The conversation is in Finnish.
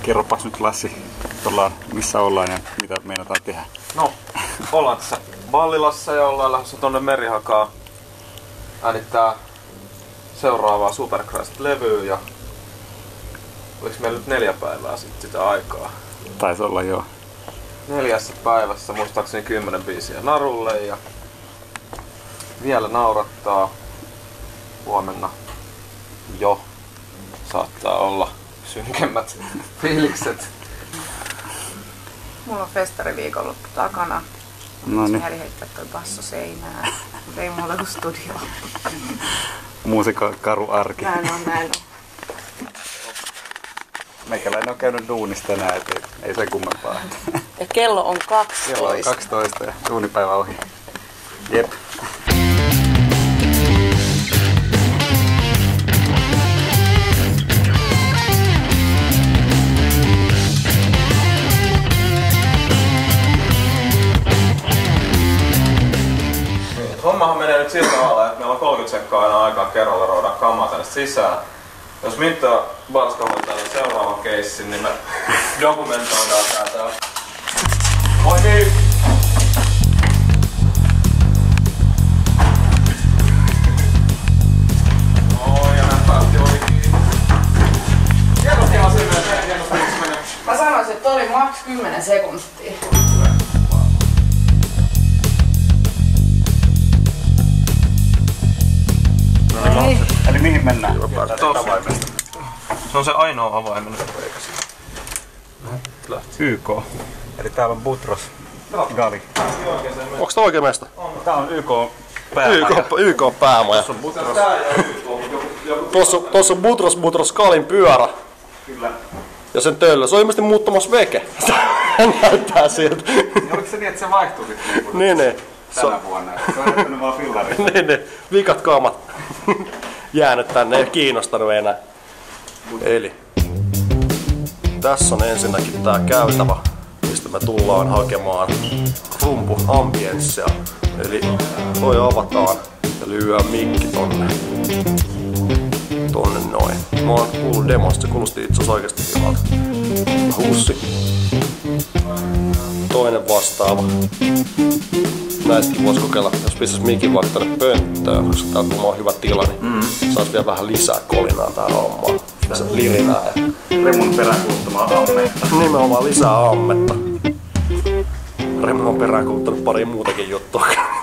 Kerropas nyt Lassi, missä ollaan ja mitä meinataan tehdä. No, ollaan tässä Vallilassa ja ollaan lähdössä tonne Merihakaan äänittää seuraavaa Supercrest-levyä ja oliks meillä nyt 4 päivää sitten sitä aikaa? Taisi olla joo. 4 päivässä muistaakseni 10 biisiä narulle ja vielä naurattaa. Huomenna jo saattaa olla synkemmät fiilikset. Mulla on festariviikonloppu takana. No niin. Mieli heittää toi basso seinään. Mut ei muuta kuin studio. Musiikka karu arki. Näin on. Meikäläinen on käynyt duunista tänään, et ei se kummempaa. Ja kello on 12. Kello on 12 ja duunipäivä ohi. Jep. Hommahan menee nyt sillä tavalla, että meillä on 30 sekkaa aina aikaa kerralla roudaa kamaa tänne sisään. Jos Mintta Barska hoitaa seuraavan keissin, niin me dokumentoidaan tää täällä. Moi niin! Oi, ja näin päästi oikein. Hienosti asia menee, hienosti menee. Mä sanoisin, että oli maks 10 sekuntia. Eli mihin mennään? Se on se ainoa avaimen. YK. Eli täällä on Butros Gali. Onks tää oikein meistä? Tää on YK päämaja. YK päämaja. Tuossa on Butros Galin pyörä. Kyllä. Ja sen töllä. Se on ilmeisesti muuttamassa veke. Näyttää siltä. Oliko se niin, että se vaihtui sitten Niin. tänä vuonna? Se on jättänyt vaan fillaria. Niin. Vikat kaamat jäänyt tänne, ei kiinnostanut enää. Eli tässä on ensinnäkin tää käytävä, mistä me tullaan hakemaan rumpuambienssia. Eli toi avataan ja lyödään mikki tonne noin. Mä oon kuullut demosta, se kuulosti itse asiassa oikeesti hyvältä. Hussi. Toinen vastaava. Näistäkin vois kokeilla, jos pistäis mikin vaikka tänne pönttöön, koska täällä kun on hyvä tila, niin sais vielä vähän lisää kolinaa tähän hommaan. Tässä lirinää ja Remun peräänkuuluttamaa ammetta. nimenomaan lisää ammetta. Remu on peräänkuuluttanut pari muutakin juttua.